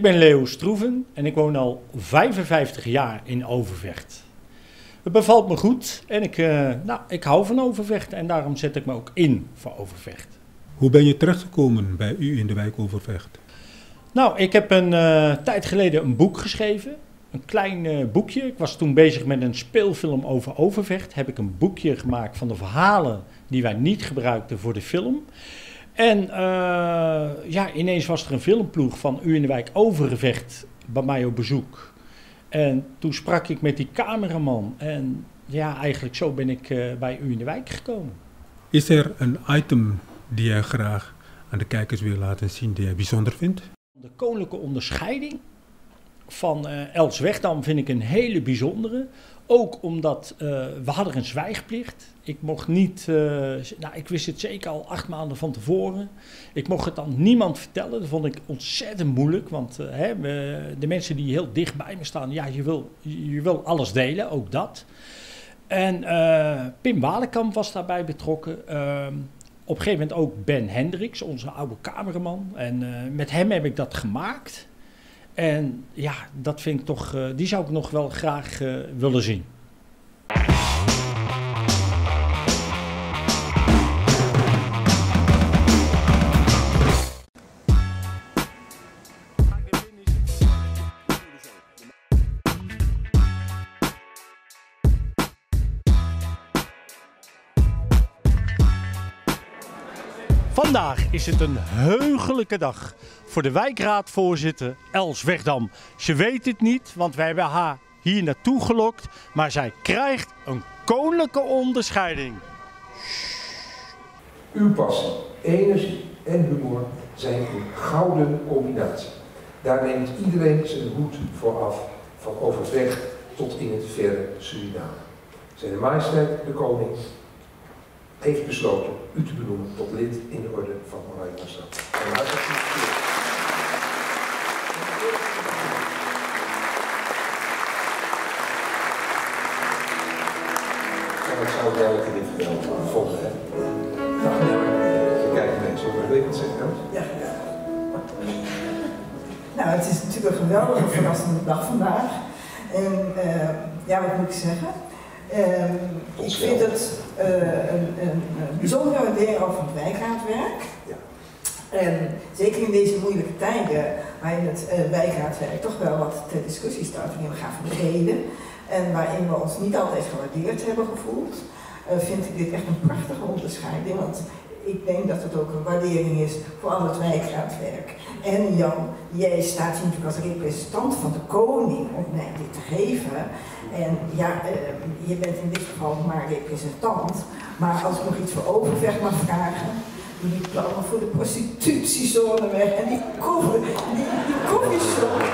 ben Leo Stroeven en ik woon al 55 jaar in Overvecht. Het bevalt me goed en ik hou van Overvecht en daarom zet ik me ook in voor Overvecht. Hoe ben je terechtgekomen bij u in de wijk Overvecht? Nou, ik heb een tijd geleden een boek geschreven. Een klein boekje. Ik was toen bezig met een speelfilm over Overvecht. Heb ik een boekje gemaakt van de verhalen die wij niet gebruikten voor de film. En ineens was er een filmploeg van U in de wijk Overvecht bij mij op bezoek. En toen sprak ik met die cameraman. En ja, eigenlijk zo ben ik bij U in de wijk gekomen. Is er een item die jij graag aan de kijkers wil laten zien die jij bijzonder vindt? De koninklijke onderscheiding van Els Wegdam vind ik een hele bijzondere. Ook omdat we hadden een zwijgplicht. Ik mocht niet, ik wist het zeker al 8 maanden van tevoren. Ik mocht het aan niemand vertellen. Dat vond ik ontzettend moeilijk. Want de mensen die heel dicht bij me staan, ja, je wil alles delen, ook dat. En Pim Walenkamp was daarbij betrokken. Op een gegeven moment ook Ben Hendricks, onze oude cameraman. En met hem heb ik dat gemaakt. En ja, dat vind ik toch, die zou ik nog wel graag willen zien. Vandaag is het een heugelijke dag voor de wijkraadvoorzitter Els Wegdam. Ze weet het niet, want wij hebben haar hier naartoe gelokt, maar zij krijgt een koninklijke onderscheiding. Uw passie, energie en humor zijn een gouden combinatie. Daar neemt iedereen zijn hoed voor af, van Overvecht tot in het verre Suriname. Zijn Majesteit de Koning heeft besloten u te benoemen tot lid in de orde van Oranje Nassau. En dat zou wel even dit gevonden hebben. Dag meneer, kijken mensen, wat wil je wat zeggen? Ja. Nou, het is natuurlijk een geweldige verrassende dag vandaag. En wat moet ik zeggen? Ik vind het een bijzondere waardering over het wijkraadwerk. Ja. En zeker in deze moeilijke tijden, waarin het wijkraadwerk toch wel wat ter discussie staat, waarin we gaan verbreden en waarin we ons niet altijd gewaardeerd hebben gevoeld, vind ik dit echt een prachtige onderscheiding. Want ik denk dat het ook een waardering is voor al het wijkraadwerk. En Jan, jij staat hier natuurlijk als representant van de koning om mij dit te geven. En ja, je bent in dit geval maar representant. Maar als ik nog iets voor Overvecht mag vragen, doe die plannen voor de prostitutiezone weg en die koffieshop.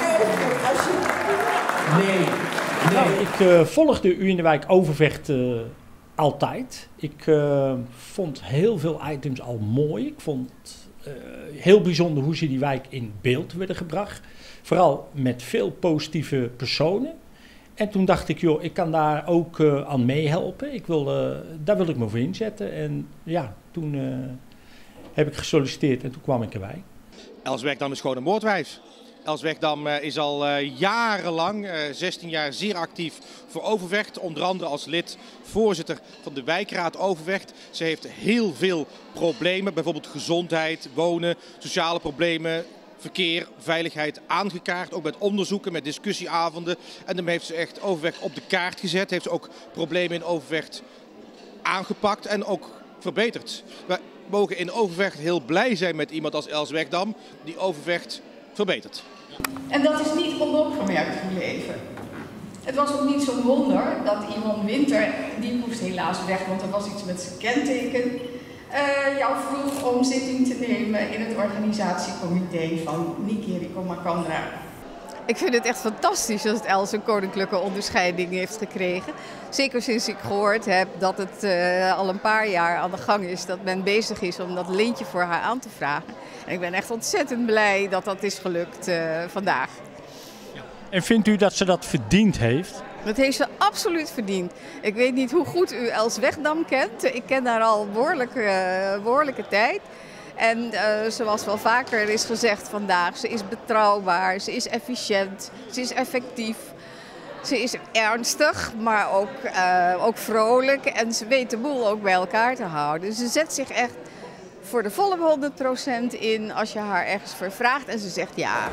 Nee. Ik volgde U in de wijk Overvecht altijd. Ik vond heel veel items al mooi. Ik vond heel bijzonder hoe ze die wijk in beeld werden gebracht. Vooral met veel positieve personen. En toen dacht ik, joh, ik kan daar ook aan meehelpen. Daar wil ik me voor inzetten. En ja, toen heb ik gesolliciteerd en toen kwam ik erbij. Els Wegdam is gewoon een moordwijf. Els Wegdam is al jarenlang, 16 jaar, zeer actief voor Overvecht. Onder andere als lid, voorzitter van de wijkraad Overvecht. Ze heeft heel veel problemen, bijvoorbeeld gezondheid, wonen, sociale problemen, verkeer, veiligheid aangekaart. Ook met onderzoeken, met discussieavonden. En daarmee heeft ze echt Overvecht op de kaart gezet. Heeft ze ook problemen in Overvecht aangepakt en ook verbeterd. Wij mogen in Overvecht heel blij zijn met iemand als Els Wegdam die Overvecht verbeterd. En dat is niet onopgemerkt gebleven. Het was ook niet zo'n wonder dat Yvonne Winter, die moest helaas weg, want er was iets met zijn kenteken, jou vroeg om zitting te nemen in het organisatiecomité van Nikeriko Makandra. Ik vind het echt fantastisch dat Els een koninklijke onderscheiding heeft gekregen. Zeker sinds ik gehoord heb dat het al een paar jaar aan de gang is, dat men bezig is om dat lintje voor haar aan te vragen. En ik ben echt ontzettend blij dat dat is gelukt vandaag. En vindt u dat ze dat verdiend heeft? Dat heeft ze absoluut verdiend. Ik weet niet hoe goed u Els Wegdam kent. Ik ken haar al behoorlijke tijd. En zoals wel vaker is gezegd vandaag, ze is betrouwbaar, ze is efficiënt, ze is effectief. Ze is ernstig, maar ook vrolijk en ze weet de boel ook bij elkaar te houden. Ze zet zich echt voor de volle 100% in als je haar ergens voor vraagt en ze zegt ja.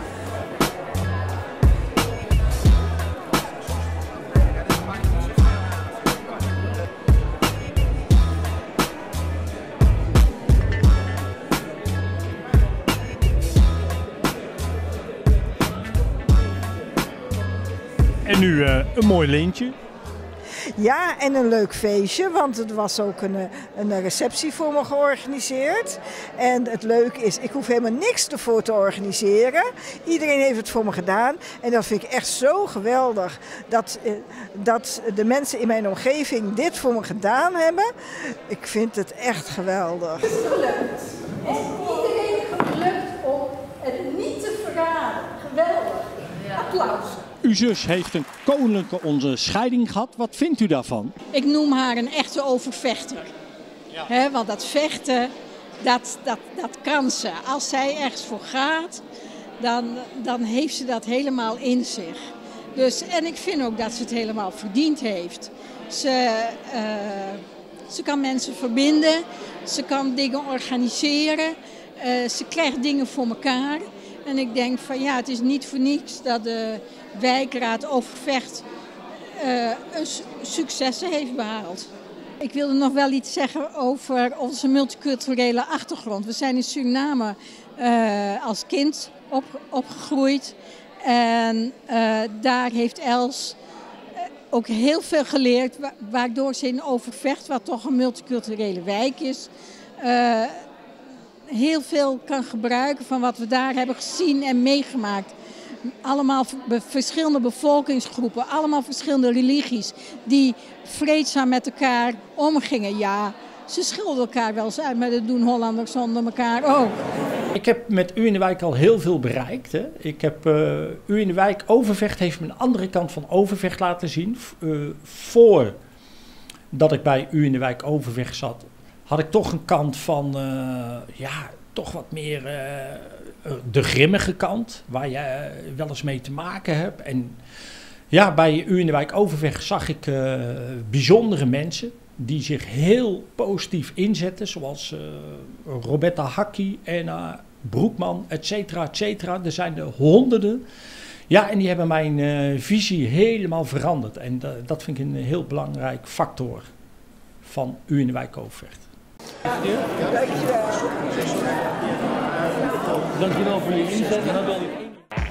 En nu een mooi lintje. Ja, en een leuk feestje, want er was ook een receptie voor me georganiseerd. En het leuke is, ik hoef helemaal niks ervoor te organiseren. Iedereen heeft het voor me gedaan. En dat vind ik echt zo geweldig dat de mensen in mijn omgeving dit voor me gedaan hebben. Ik vind het echt geweldig. Het is gelukt. En iedereen gelukt om het niet te verraden. Geweldig. Applaus. Uw zus heeft een koninklijke onderscheiding gehad. Wat vindt u daarvan? Ik noem haar een echte overvechter. Ja. Want dat vechten, dat kan ze. Als zij ergens voor gaat, dan heeft ze dat helemaal in zich. Dus, en ik vind ook dat ze het helemaal verdiend heeft. Ze kan mensen verbinden, ze kan dingen organiseren, ze krijgt dingen voor elkaar. En ik denk van ja, het is niet voor niets dat de wijkraad Overvecht successen heeft behaald. Ik wilde nog wel iets zeggen over onze multiculturele achtergrond. We zijn in Suriname als kind opgegroeid. En daar heeft Els ook heel veel geleerd, waardoor ze in Overvecht, wat toch een multiculturele wijk is, heel veel kan gebruiken van wat we daar hebben gezien en meegemaakt. Allemaal verschillende bevolkingsgroepen, allemaal verschillende religies die vreedzaam met elkaar omgingen. Ja, ze schilden elkaar wel eens uit, maar dat doen Hollanders onder elkaar ook. Ik heb met U in de Wijk al heel veel bereikt. Hè. Ik heb U in de Wijk Overvecht heeft me een andere kant van Overvecht laten zien. Voordat ik bij U in de Wijk Overvecht zat, had ik toch een kant van, toch wat meer de grimmige kant, waar je wel eens mee te maken hebt. En ja, bij U in de Wijk Overvecht zag ik bijzondere mensen die zich heel positief inzetten, zoals Roberta Hakkie, Anna Broekman, et cetera. Er zijn er honderden. Ja, en die hebben mijn visie helemaal veranderd. En dat vind ik een heel belangrijk factor van U in de Wijk Overvecht. Dankjewel voor je inzet. En dan wil ik...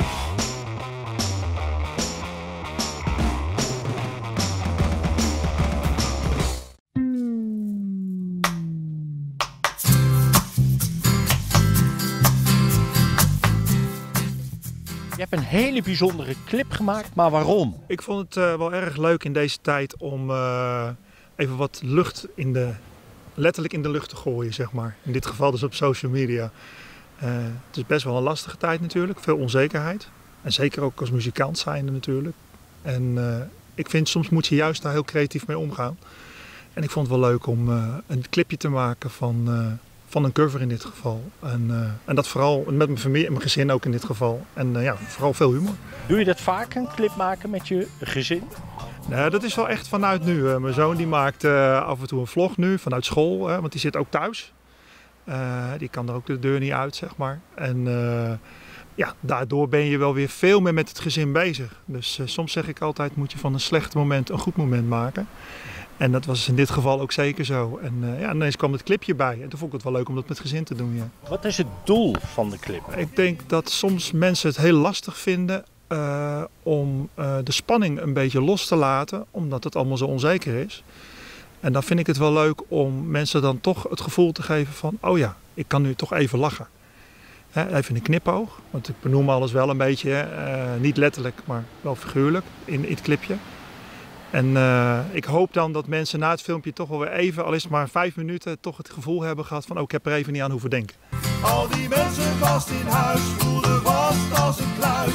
Je hebt een hele bijzondere clip gemaakt, maar waarom? Ik vond het wel erg leuk in deze tijd om even wat lucht letterlijk in de lucht te gooien, zeg maar. In dit geval dus op social media. Het is best wel een lastige tijd natuurlijk, veel onzekerheid. En zeker ook als muzikant zijnde natuurlijk. En ik vind soms moet je juist daar heel creatief mee omgaan. En ik vond het wel leuk om een clipje te maken van een cover in dit geval. En dat vooral met mijn familie en mijn gezin ook in dit geval. En vooral veel humor. Doe je dat vaak, een clip maken met je gezin? Nou, dat is wel echt vanuit nu. Mijn zoon die maakt af en toe een vlog nu vanuit school, want die zit ook thuis. Die kan er ook de deur niet uit, zeg maar. En daardoor ben je wel weer veel meer met het gezin bezig. Dus soms zeg ik altijd, moet je van een slecht moment een goed moment maken. En dat was in dit geval ook zeker zo. En ineens kwam het clipje bij. En toen vond ik het wel leuk om dat met gezin te doen, ja. Wat is het doel van de clip? Ik denk dat soms mensen het heel lastig vinden om de spanning een beetje los te laten, omdat het allemaal zo onzeker is. En dan vind ik het wel leuk om mensen dan toch het gevoel te geven van, oh ja, ik kan nu toch even lachen. Even een knipoog, want ik benoem alles wel een beetje, niet letterlijk, maar wel figuurlijk in het clipje. En ik hoop dan dat mensen na het filmpje toch wel weer even, al is het maar 5 minuten, toch het gevoel hebben gehad van, oh, ik heb er even niet aan hoeven denken. Al die mensen vast in huis voelden vast als een kluis.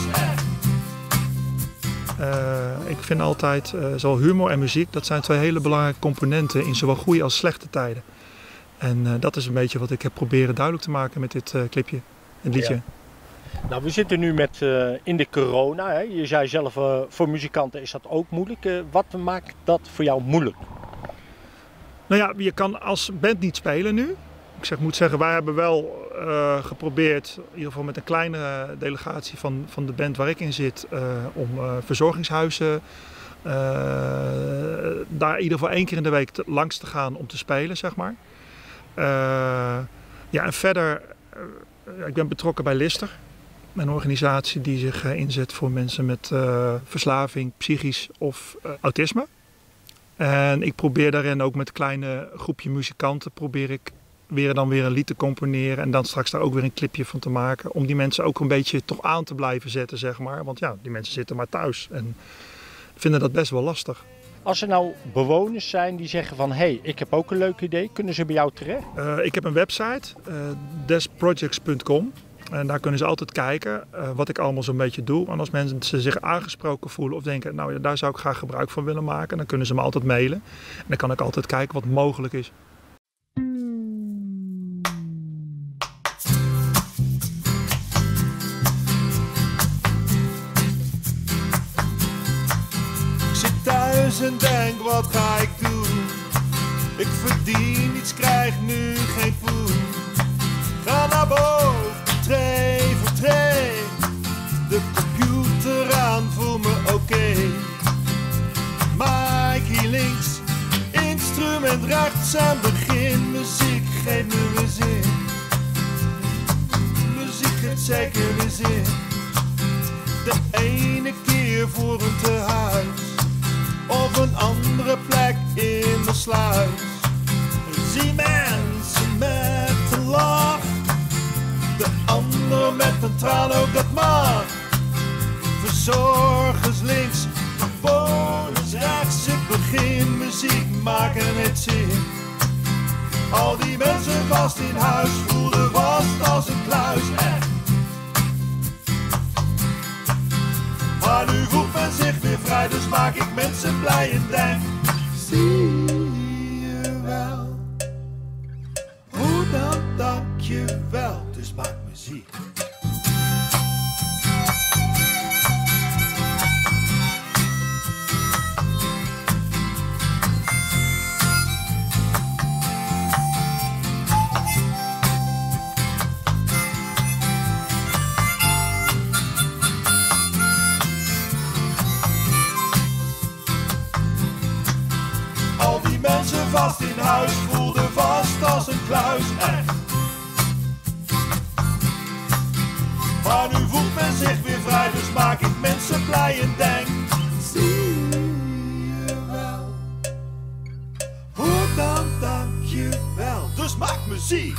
Ik vind altijd, zowel humor en muziek, dat zijn 2 hele belangrijke componenten in zowel goede als slechte tijden. En dat is een beetje wat ik heb proberen duidelijk te maken met dit clipje, het liedje. Ja. Nou, we zitten nu in de corona. Hè? Je zei zelf, voor muzikanten is dat ook moeilijk. Wat maakt dat voor jou moeilijk? Nou ja, je kan als band niet spelen nu. Ik moet zeggen, wij hebben wel geprobeerd, in ieder geval met een kleine delegatie van de band waar ik in zit, om verzorgingshuizen daar in ieder geval 1 keer in de week langs te gaan om te spelen, zeg maar. Ja, en verder, ik ben betrokken bij Lister, een organisatie die zich inzet voor mensen met verslaving, psychisch of autisme. En ik probeer daarin ook met een kleine groepje muzikanten weer een lied te componeren en dan straks daar ook weer een clipje van te maken. Om die mensen ook een beetje toch aan te blijven zetten, zeg maar. Want ja, die mensen zitten maar thuis en vinden dat best wel lastig. Als er nou bewoners zijn die zeggen van, hey, ik heb ook een leuk idee, kunnen ze bij jou terecht? Ik heb een website, desprojects.com. En daar kunnen ze altijd kijken wat ik allemaal zo'n beetje doe. En als mensen zich aangesproken voelen of denken, nou ja, daar zou ik graag gebruik van willen maken, dan kunnen ze me altijd mailen. En dan kan ik altijd kijken wat mogelijk is. Ik zit thuis en denk, wat ga ik doen? Ik verdien niets, krijg nu geen voet. Ga naar boven, tree voor tree. De computer aan, voel me oké. Mike hier links, instrument rechts en begin. Muziek geeft me weer zin. Muziek geeft zeker weer zin. De ene keer voor een tehuis of een andere plek in de sluis. Zie mensen met een lach, de ander met een traan, ook dat mag. Verzorgers links, bewoners rechts. Ik begin muziek maken met zin. Al die mensen vast in huis voelden vast als een kluis, echt. Maar nu voelt men zich weer vrij, dus maak ik mensen blij en denk, zie je wel, hoe dan dank je wel, dus maak muziek. Mensen vast in huis voelden vast als een kluis, echt. Maar nu voelt men zich weer vrij, dus maak ik mensen blij en denk, zie je wel, hoe dan dank je wel, dus maak muziek.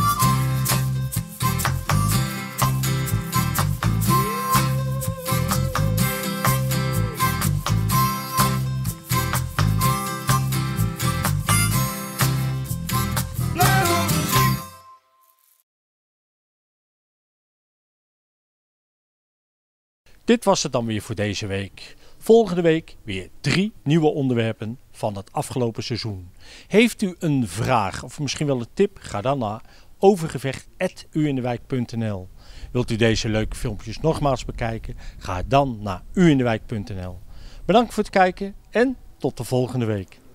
Dit was het dan weer voor deze week. Volgende week weer 3 nieuwe onderwerpen van het afgelopen seizoen. Heeft u een vraag of misschien wel een tip? Ga dan naar overgevecht@uindewijk.nl. Wilt u deze leuke filmpjes nogmaals bekijken? Ga dan naar uindewijk.nl. Bedankt voor het kijken en tot de volgende week.